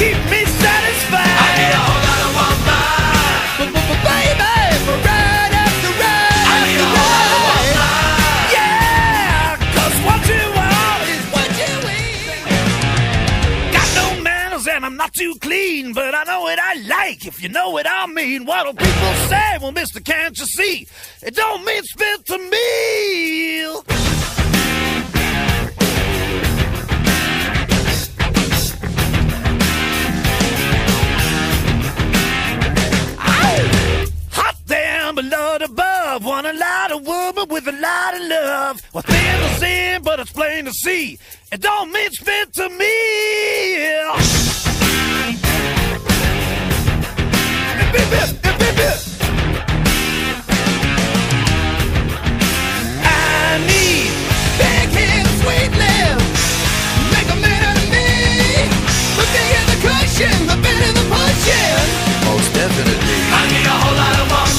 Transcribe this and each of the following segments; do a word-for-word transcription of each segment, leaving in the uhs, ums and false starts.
keep me satisfied. I need a whole lot of woman, baby, for right after right. I need a whole lot of woman. Yeah, cause what you want is what you eat. Got no manners and I'm not too clean, but I know what I like, if you know what I mean. What'll people say? Well, mister, can't you see? It don't mean spit to me. Below above, want a lot of woman with a lot of love. Well, thin to sin, but it's plain to see. It don't mean spit to me. I need big hips, sweet lips, make a man out of me. The bigger the cushion, the better the pushing. Most definitely. I need a whole lot of woman.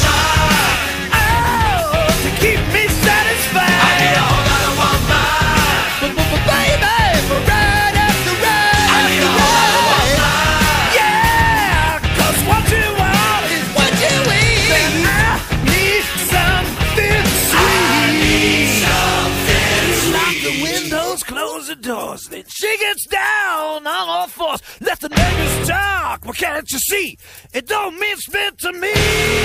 Keep me satisfied. I need a whole lot of woman, baby, for right after right. I need a whole lot of woman. Yeah, cause what you want is what you eat. Then I need something sweet. I need something sweet. Lock the windows, close the doors. Then she gets down on all fours. Let the neighbors talk. Well, can't you see? It don't mean spit to me.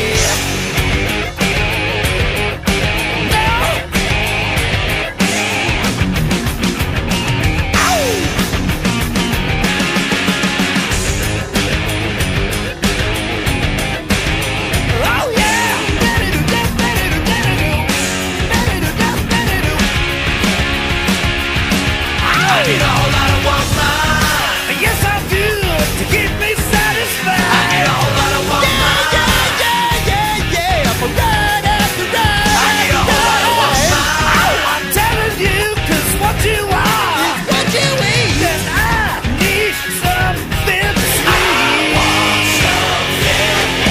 I need a whole lot of woman. Yes, I do, to keep me satisfied. I need a whole lot of woman. Yeah, yeah, yeah, yeah, yeah, for right after right. I need a whole lot of woman. Oh, I'm telling you, cause what you are is what you eat. Then I need something sweet. I want something.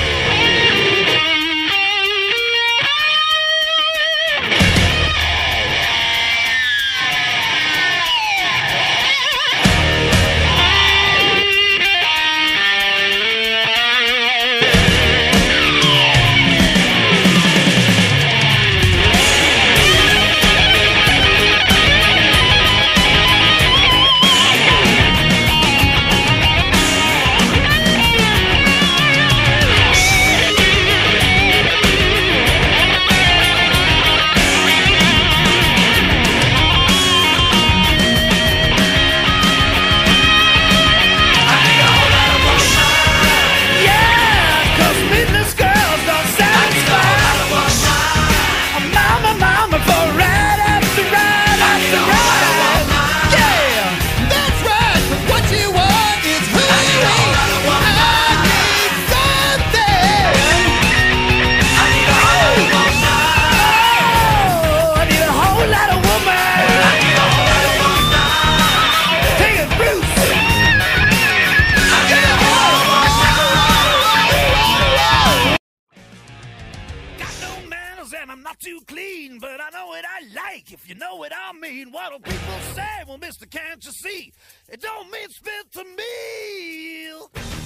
Too clean, but I know what I like, if you know what I mean. What'll people say? Well, mister, can't you see? It don't mean spit to me.